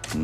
うん。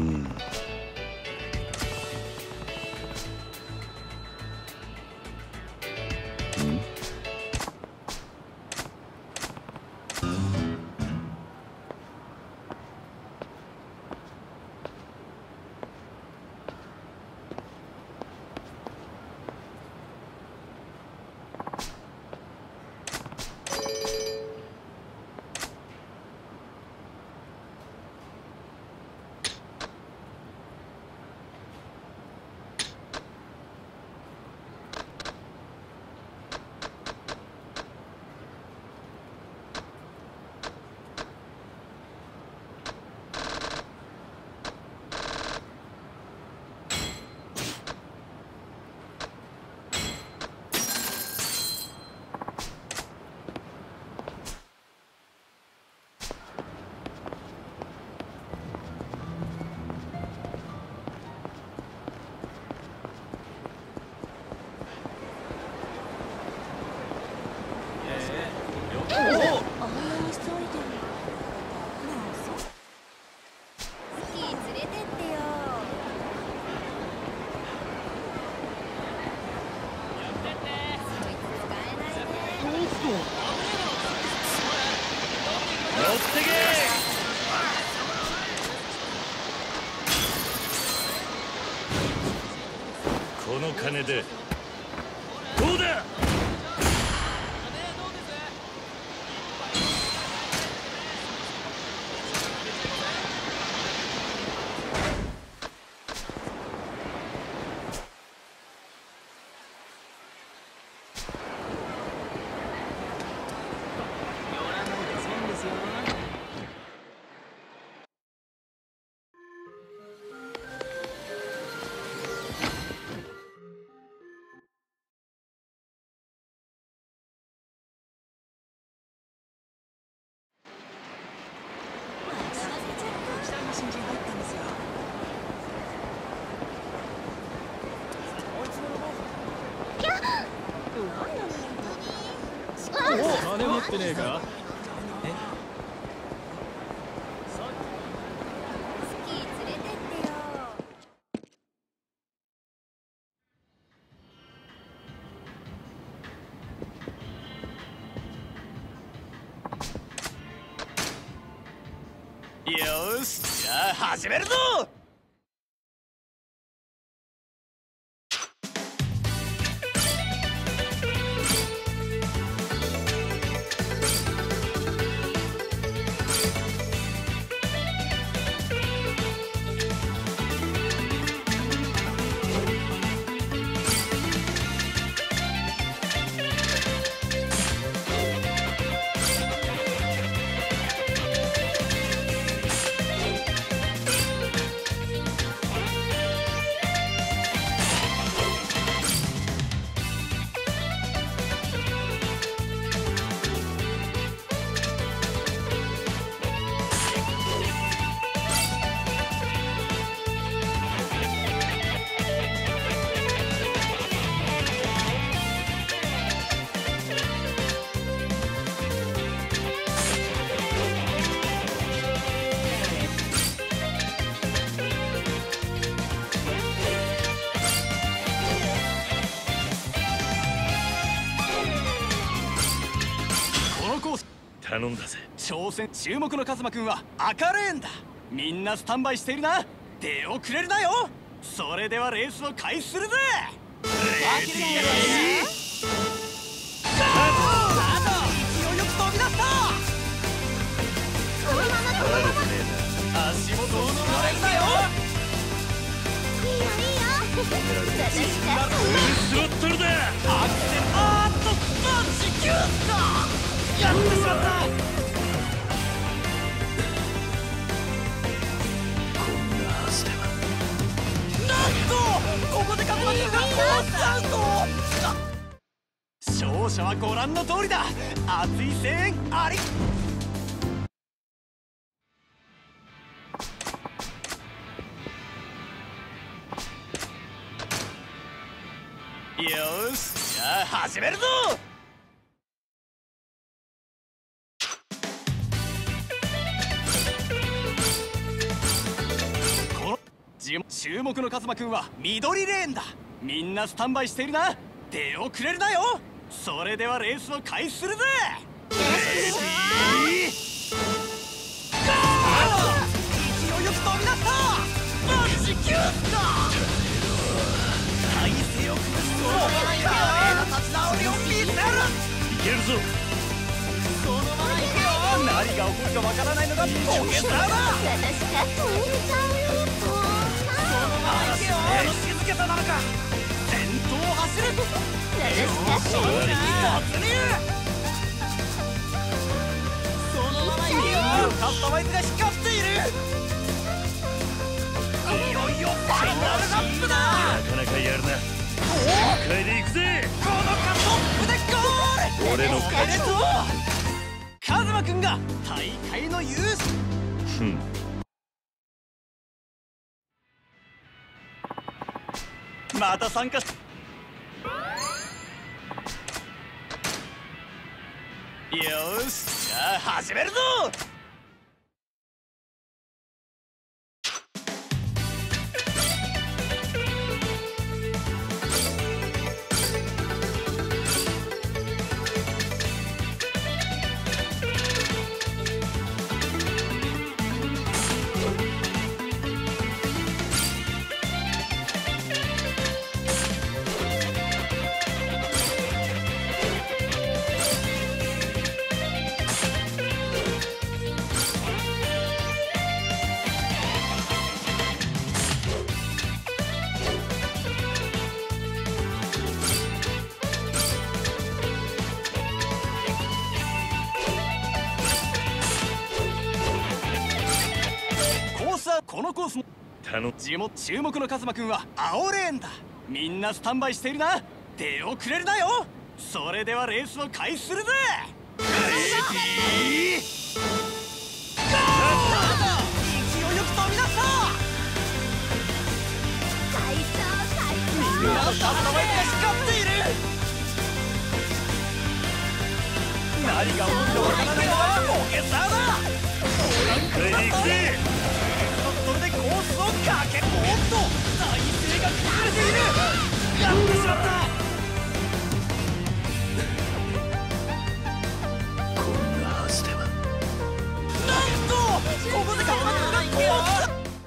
この金でどうだ。 金持ってねえか。 よーし、じゃあ始めるぞ。 頼んだぜ。 挑戦注目のカズマくんは赤レーンだ。みんなスタンバイしているな。出遅れるなよ。それではレースを開始するぜ。レディースタート。勢いよく飛び出した。 このままこのまま足元を取られるなよ。 いいよいいよ。 スロットルだ。 アクセル持久か。やってしまった。 こんなはずでは。 なんとここでカズマくんがコースアウト。勝者はご覧の通りだ。熱い声援あり。よーし、じゃあ始めるぞ。 注目のカズマくんは緑レーンだ。みんなスタンバイしているな。出遅れるなよ。それではレースを開始するぜ。レディーゴー。勢いよく飛び出した。マッチキュート。体勢を崩すと華麗な立ち直りを見せる。いけるぞ。そのままいけよ。何が起こるかわからないのがポケサーだ。 私かっこいいちゃうよ。 静けさなのか。先頭を走る。 私かっこいいな。 突入。そのままいけよ。カスタマイズが光っている。いよいよファイナルラップだ。 なかなかやるな。1回で行くぜ。 このカトップでゴール。 俺の勝ち。カズマくんが大会の優勝。 ふん。 また参加し。よし、じゃあ始めるぞ。このコースも注目のカズマくんは青レーンだ。みんなスタンバイしているな。出遅れるなよ。それではレースを開始するぜ。レディーゴー。勢いよく飛び出した。みんなカスタマイズが光っている。何が起こるかわからないのはポケサーだ。 これで行くぜ。 それでコースをかけ。おっと体勢が崩れている。やってしまった。 こんなはずでは。 なんとここでカズマくんがゴー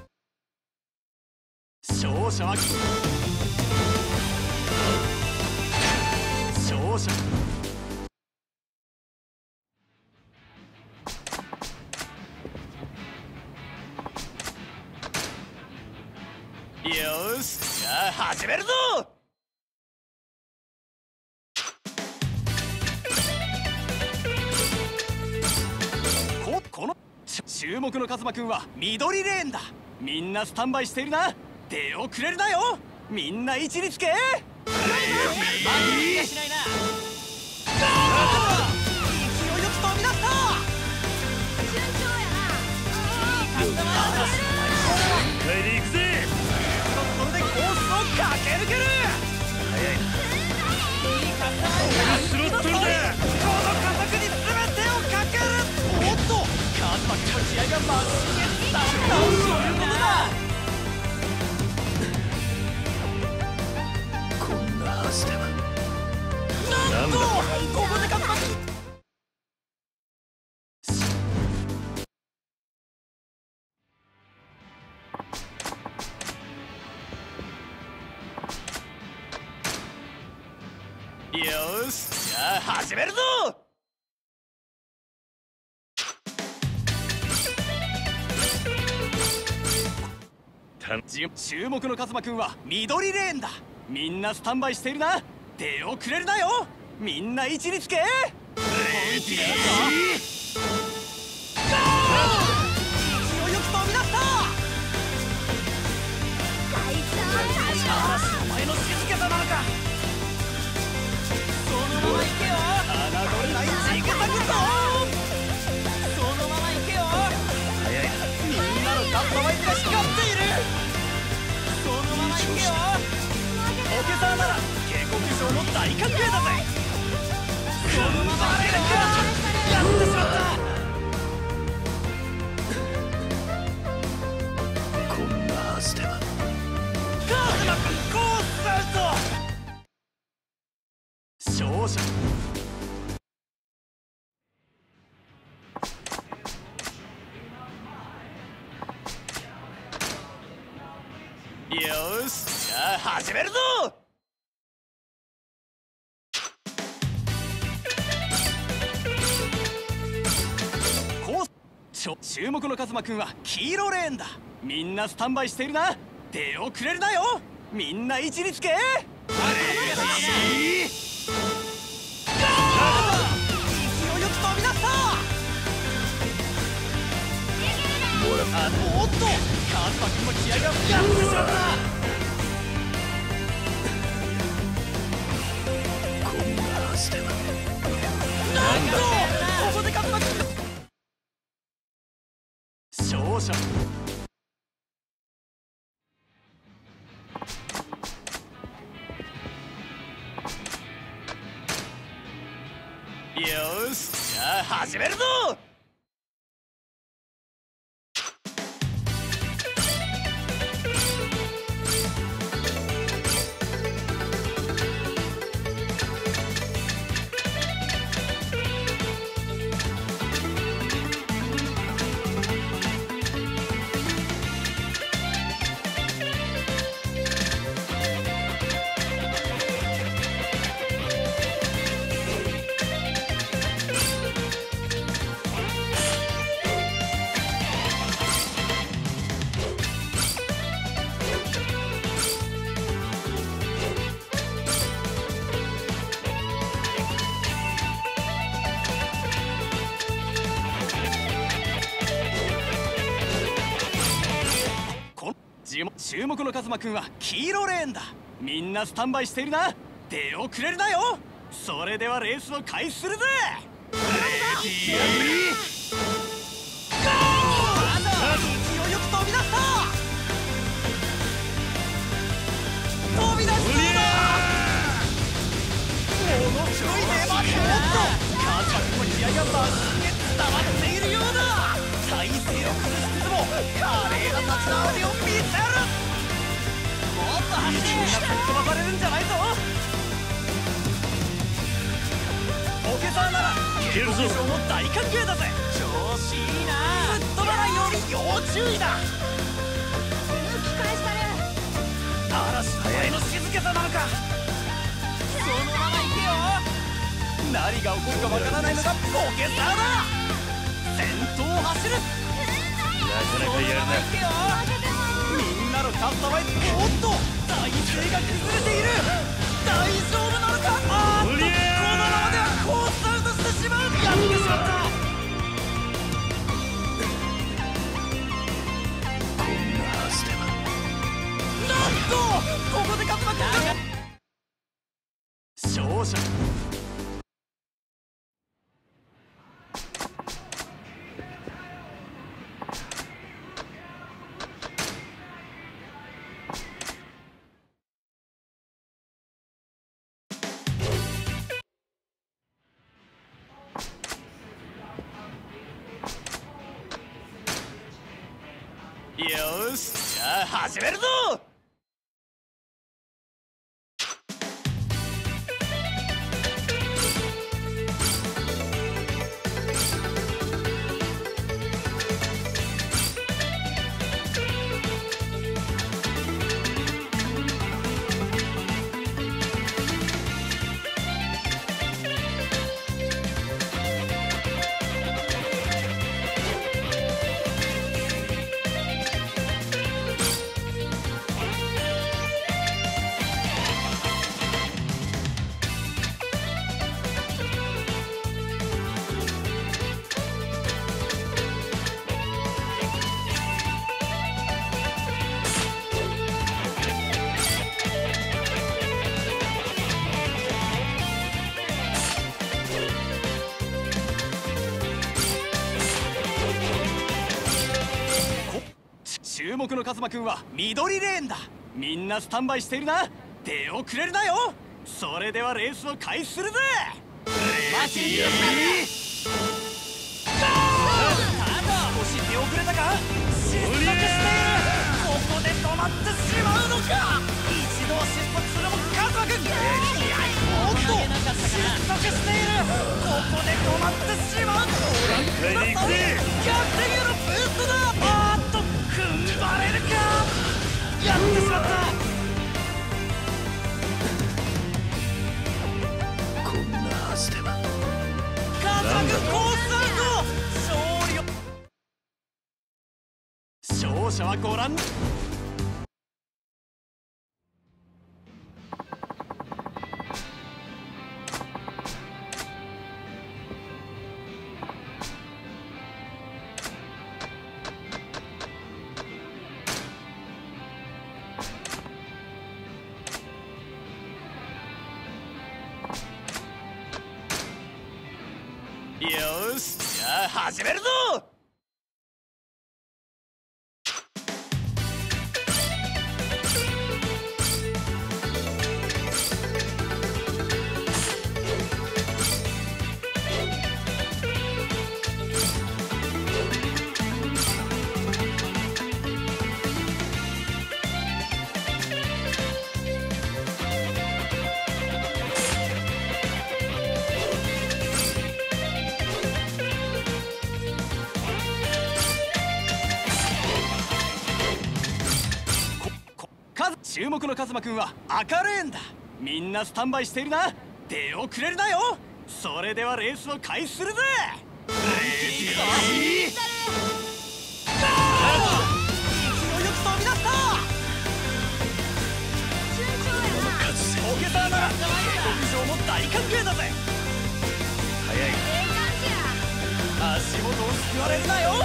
ル。勝者はよし、じゃあ始めるぞ。この注目のカズマくんは緑レーンだ。みんなスタンバイしているな。出遅れるなよ。みんな位置につけ。レディーしないな。勢いよく飛び出した。 順調やな。 いいカスタマーだ。 1回で行くぜ。 それでコースを駆け抜ける。 早いな。 いいカスタマースロットルだ。 この加速に全てをかける。おっとカズマくんの気合がマシンへ伝わった。そういうことだ。 こんなはずでは。 なんとここでカズマくん。よし、じゃあ始めるぞ。注目のカズマくんは緑レーンだ。みんなスタンバイしているな。出遅れるなよ。みんな位置につけ。レディー勢いよく飛び出した。嵐お前の静けさなのか。そのまま行けよ。侮れないジグザグゾーン。そのまま行けよ。 早いな。 みんなのカスタマイズが光っている。そのまま行けよ。ポケサーなら警告状の大歓迎だぜ。そのまま行けるか。やってしまった。 よし、じゃあ始めるぞ。注目のカズマくんは黄色レーンだ。みんなスタンバイしているな。出遅れるなよ。みんな位置につけ。勢いよく飛び出した。おっと、カズマくんの気合がやってしまった。 こんなはずでは。 なんだここでカズマくん勝者。よし、じゃあ始めるぞ。注目のカズマくんは黄色レーンだ。みんなスタンバイしているな。出遅れるなよ。それではレースを開始するぜ。レディーゴー。勢いよく飛び出した。飛び出しそうだ。ものすごい粘り。おっと、カズマくんの気合がマシンへ伝わっているようだ。体勢を崩しつつも華麗な立ち直りを見せる。もっと走れ。みんな吹っ飛ばされるんじゃないぞ。ポケサーなら警告賞も大歓迎だぜ。調子いいな。吹っ飛ばないように要注意だ。 抜き返したる。 嵐の前の静けさなのか。そのまま行けよ。何が起こるかわからないのがポケサーだ。先頭を走る。 なかなかやるな。 みんなのカスタマイズ。おっと、体勢が崩れている。大丈夫なのか。あーっと、このままではコースアウトしてしまう。やってしまった。 こんなはずでは。 なんとここでカズマくんが勝者。よし、じゃあ始めるぞ。注目のカズマくんは緑レーンだ。みんなスタンバイしているな。出遅れるなよ。それではレースを開始するぜ。マシンに少し出遅れたか。失速している。ここで止まってしまうのか。一度は失速するもカズマくん。おっと、失速している。ここで止まってしまう。逆転へのブーストだ。あーっと踏ん張れるか。やってしまった。 者はご覧。よーし、じゃあ始めるぞ。注目のカズマくんは赤レーンだ。みんなスタンバイしているな。出遅れるなよ。それではレースを開始するぜ。レディー勢いよく飛び出した。オケターなら下克上も大歓迎だぜ。 早い。 足元を救われるなよ。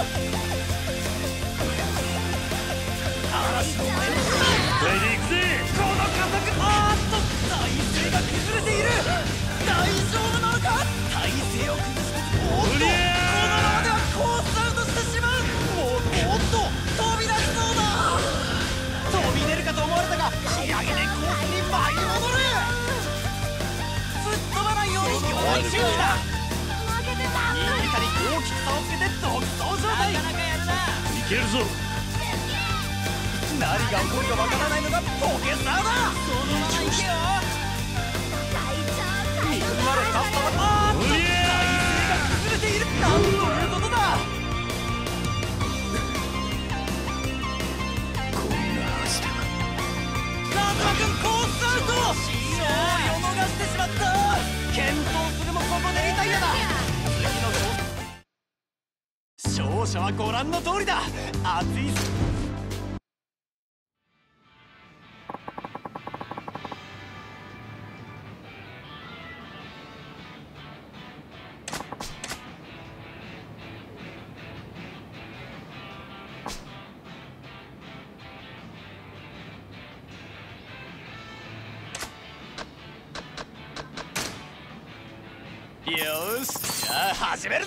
嵐の前のこれで行くぜ。 この加速、体勢が崩れている。大丈夫なのか。体勢を崩す。このままではコースアウトしてしまう。もっと飛び出しそうだ。飛び出るかと思われたが、仕上げでコースに舞い戻る。突っ飛ばないように要注意だ。2位以下に大きく差をつけて独走状態。なかなかやるな。 いけるぞ。 何が起こるかわからないのがポケスターだ。そのまま行けよ。みんなのカスタは体勢が崩れている。なんということだ。 こんなはずでは。 カズマくんコースアウト。勝利を逃してしまった。健闘するもここでリタイアだ。次の勝者はご覧の通りだ。熱い。よーし、じゃあ始めるぞ。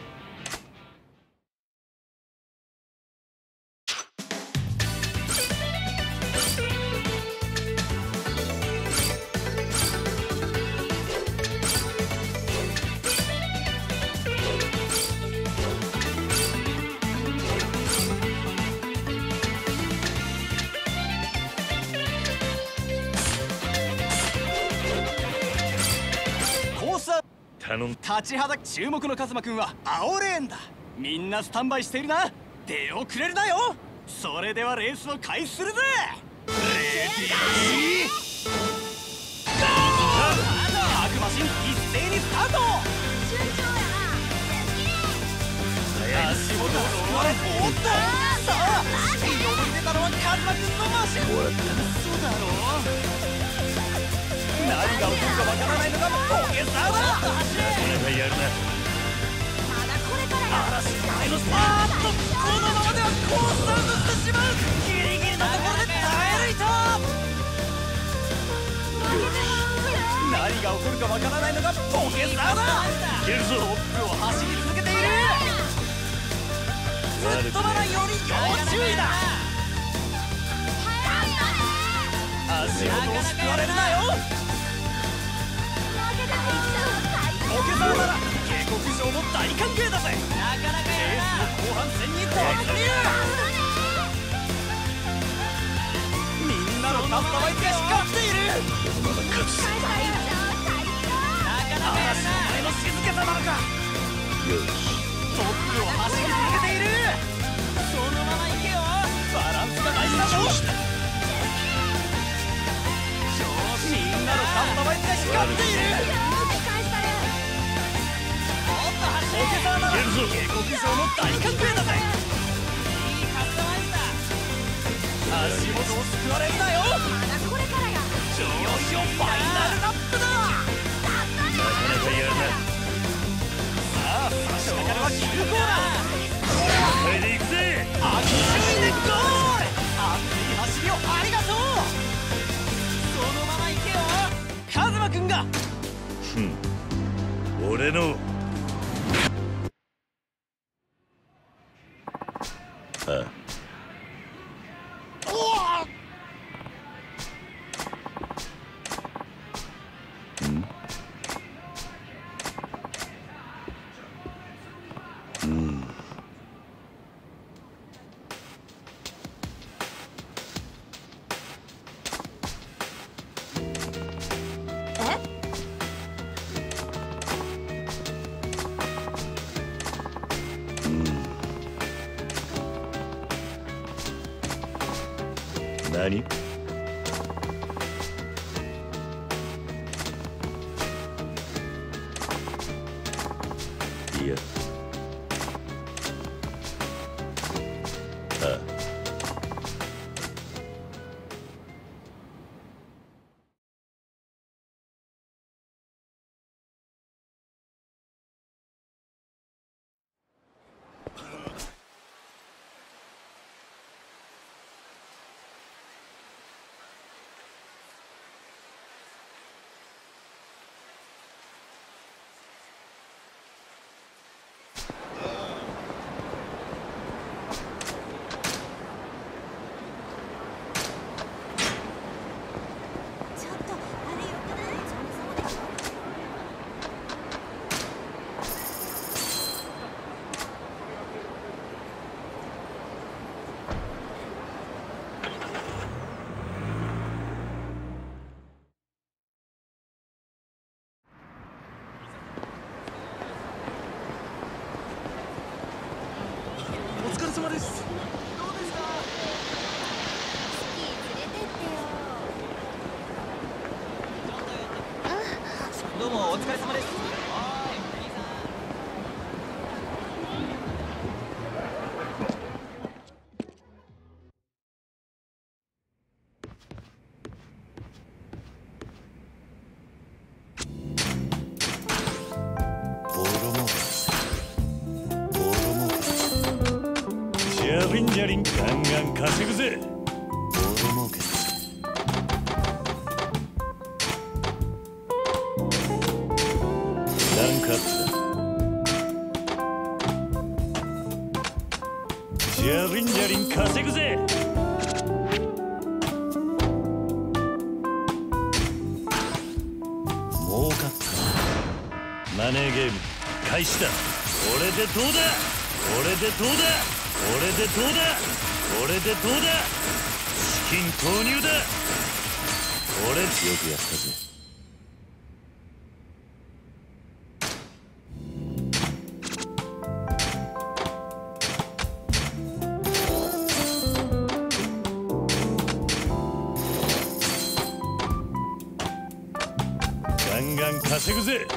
立ちはだ注目のカズマくんは青レーンだ。みんなスタンバイしているな。出遅れるなよ。それではレースを開始するぜ。レディー各マシン一斉にスタート。足元を追われ、さあスピードに出たのはカズマくんのマシン。そうだろう。何が起こるかわからないのがポケスターだ。 やるな。 嵐の前のこのままではコースアウトしてしまう。ギリギリのところで耐え抜いた。何が起こるかわからないのがポケスターだ。 いけるぞ。 トップを走り続けている。突っ飛ばないように要注意だ。足元を救われるなよ。ポケサーなら警告状も大歓迎だぜ。レースの後半戦に突入。みんなのカスタマイズが光っている。 このまま勝つ。 嵐の前の静けさなのか。 よし。 トップを走り続けている。そのまま行けよ。バランスが大事だぞ。みんなのカスタマイズが光っている。ポケサーなら警告状も大歓迎だぜ。いいカスタマイズだ。 足元を救われるなよ。 これからや。 いよいよファイナルラップだ。 なかなかやるな。 さあ差し掛かるは9コーナー。 これでいくぜ。 あっちゅいでゴール。熱い走りをありがとう。そのまま行けよカズマくんが。 俺のあ何？いや。ああ。 お疲れ様です。 どうもお疲れ様です。 ジャリンジャリンガンガン稼ぐぜ。 ボード儲けランクアップだ。ジャリンジャリン稼ぐぜ。儲かった。マネーゲーム開始だ。これでどうだ。これでどうだ。これでどうだ。これでどうだ。資金投入だ。これよくやったぜ。ガンガン稼ぐぜ。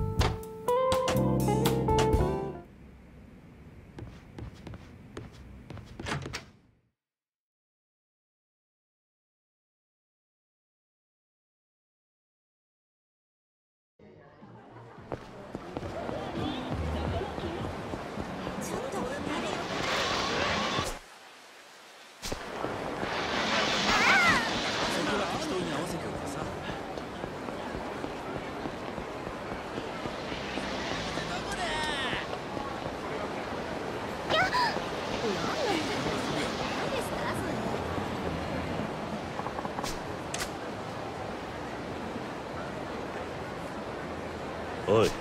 おい。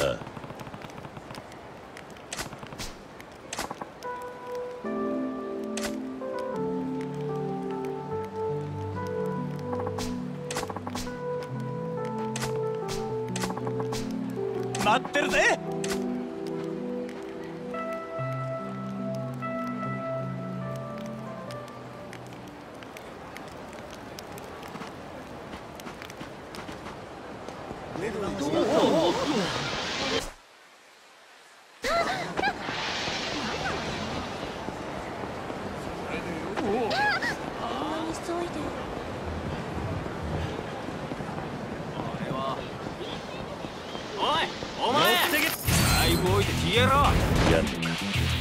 あ待ってるぜ。お前財布置いて消えろ。 やんのか。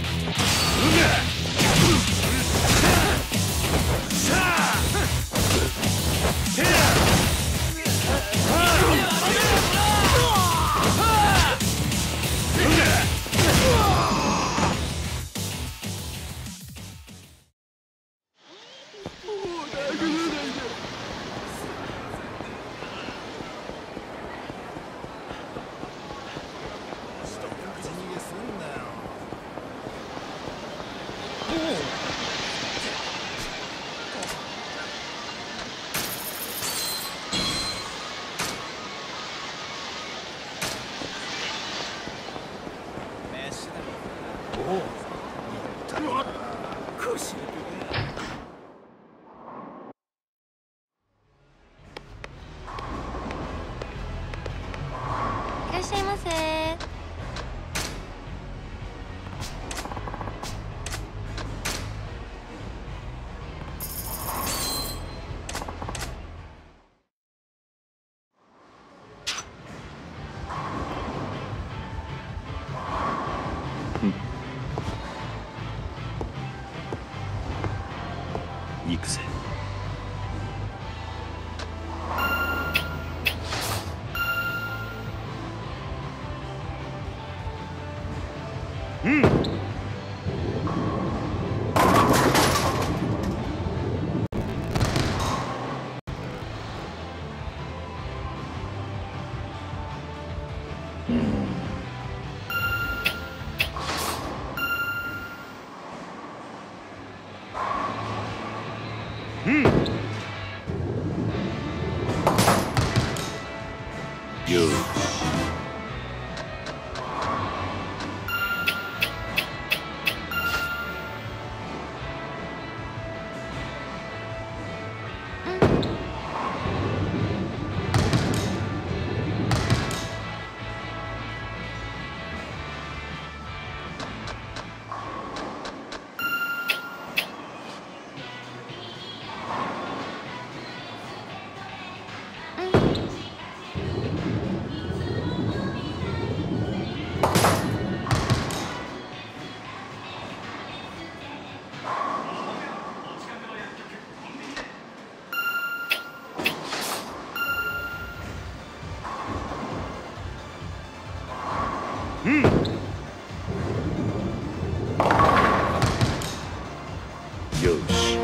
いらっしゃいませ。 行くぜ。よし。よし。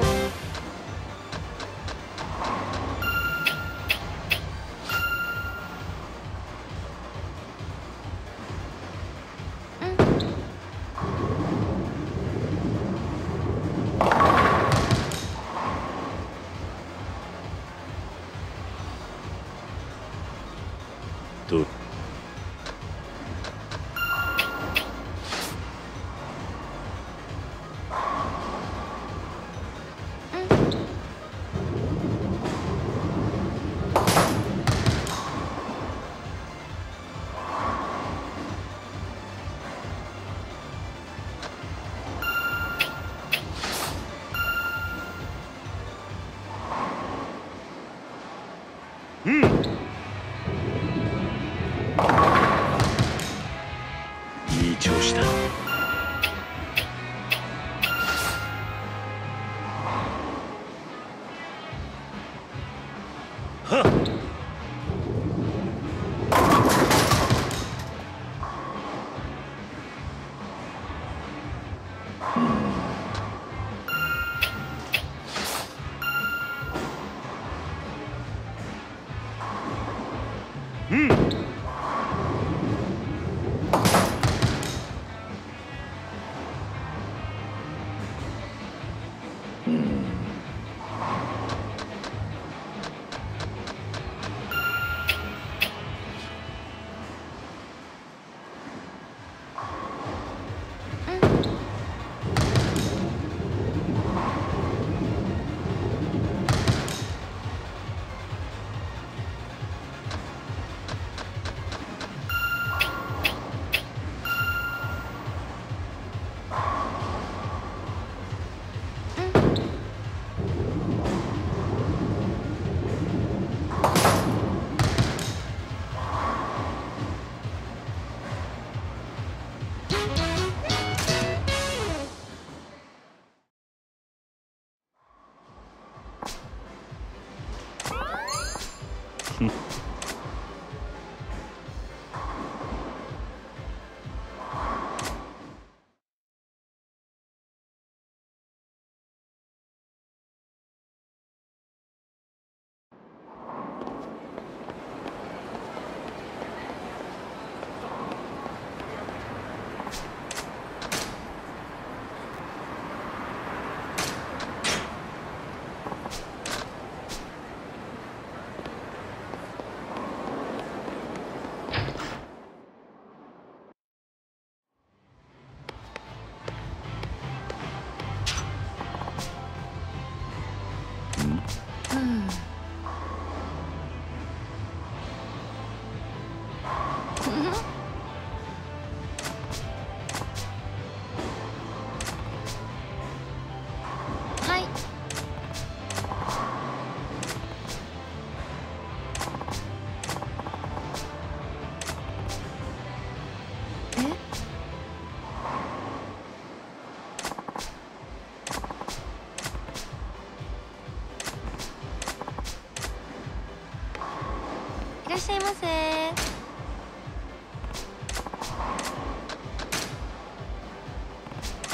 と。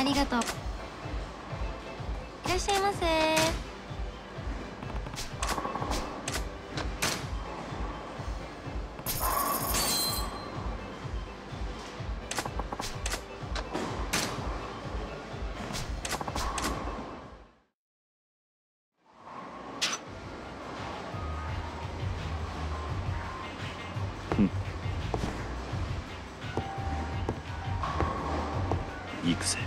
りがとう。いらっしゃいませ。 行くぜ。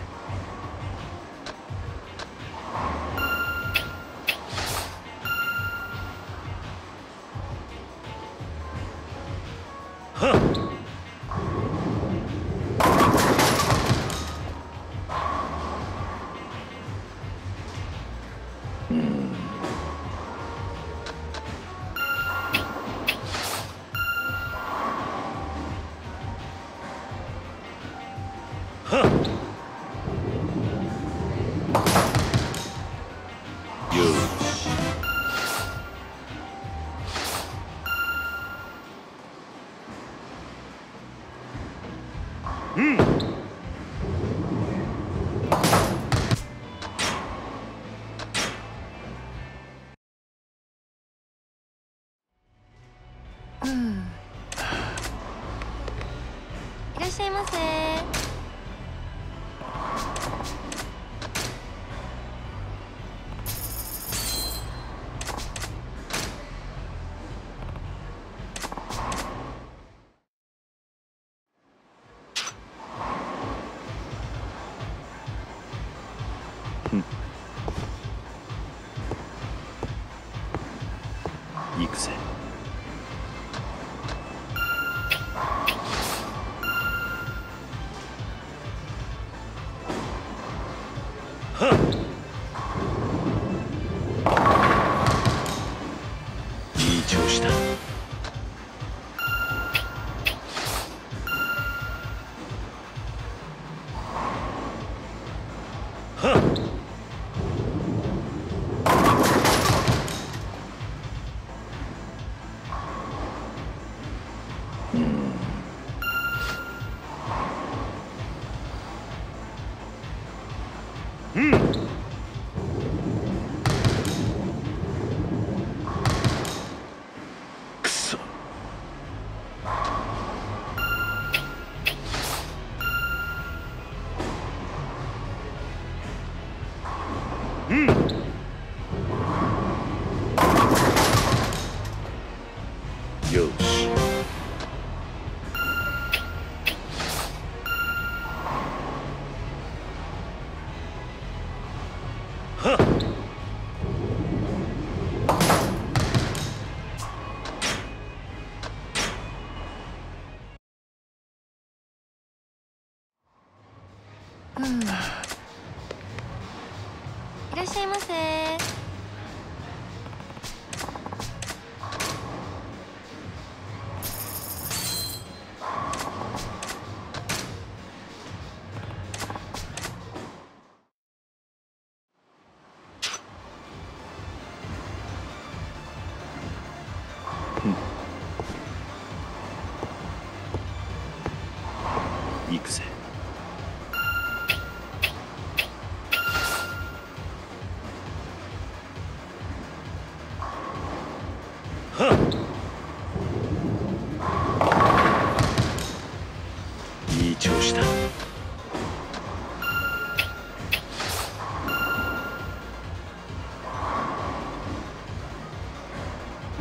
はっ。はっ。よし。うん。 いらっしゃいませ。 行くぜ。はっ。いい調子だ。はっ。うん。くそ。うん。よし。はっ。 いらっしゃいませ。 行くぜ。はっ。いい調子だ。うん。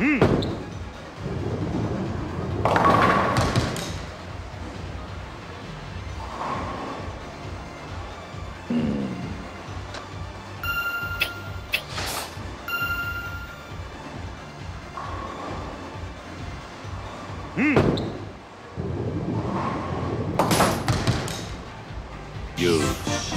うん。よし。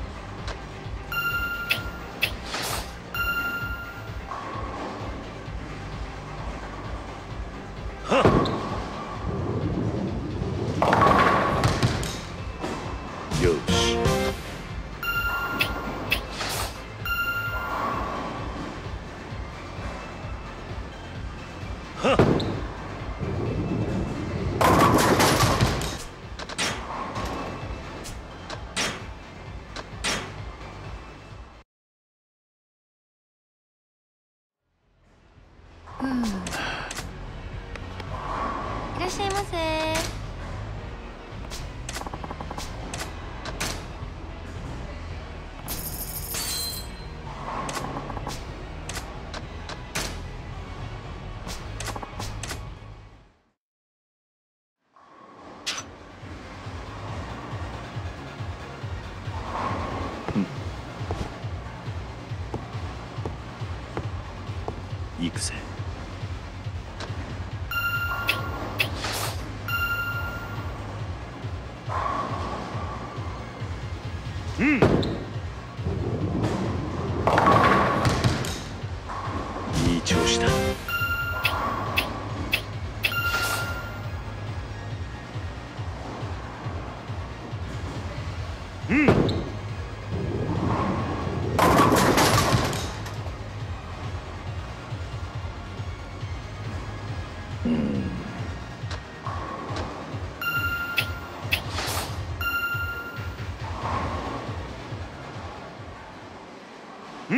はっ。よし。はっ。 くぜ。うん。いい調子だ。うん。うん。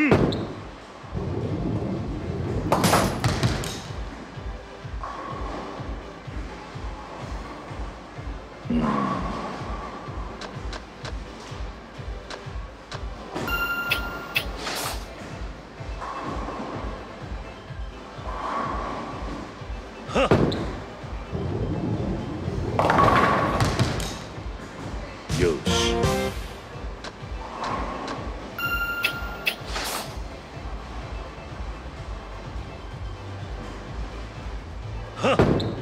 はっ。よし。はっ。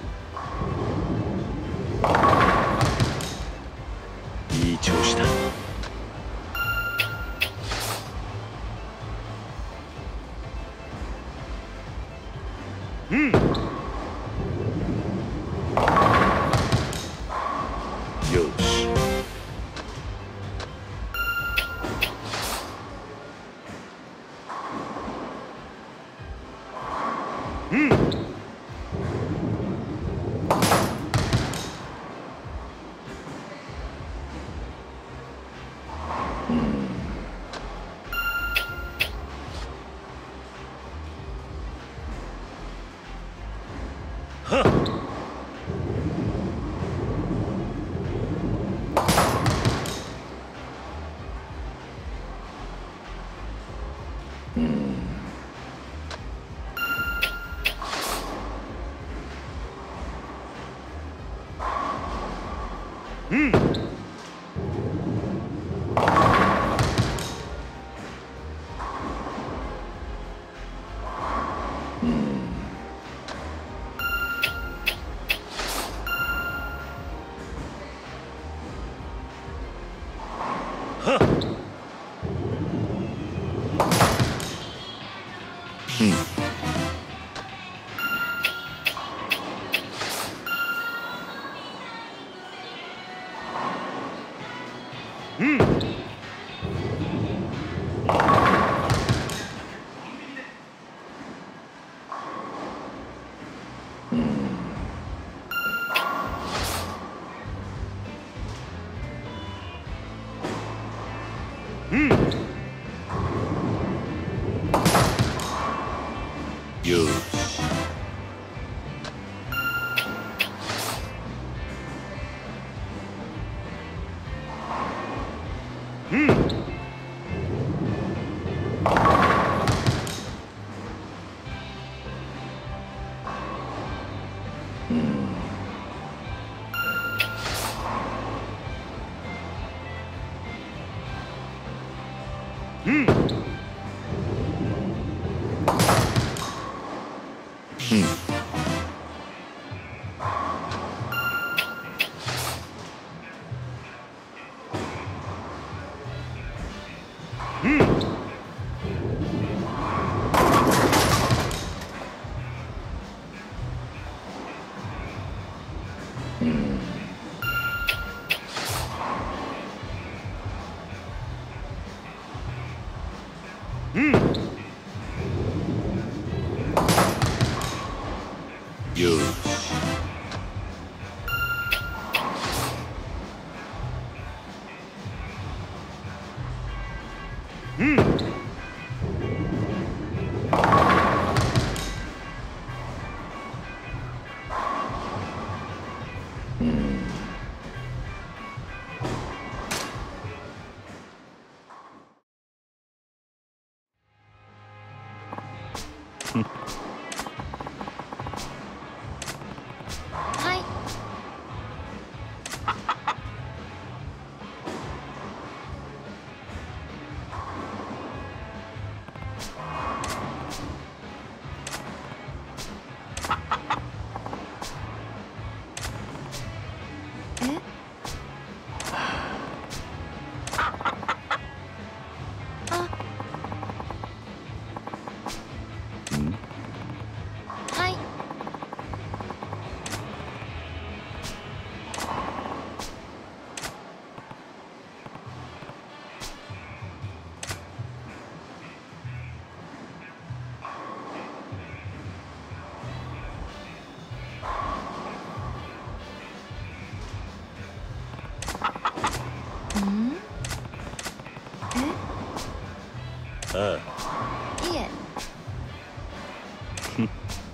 いい調子だ。うん。よし。うん。はっ。うん。はっ。うん。うん。うん。よし。うん。うん。うん。うん。うん。よし。うん。 はい。 ああいえ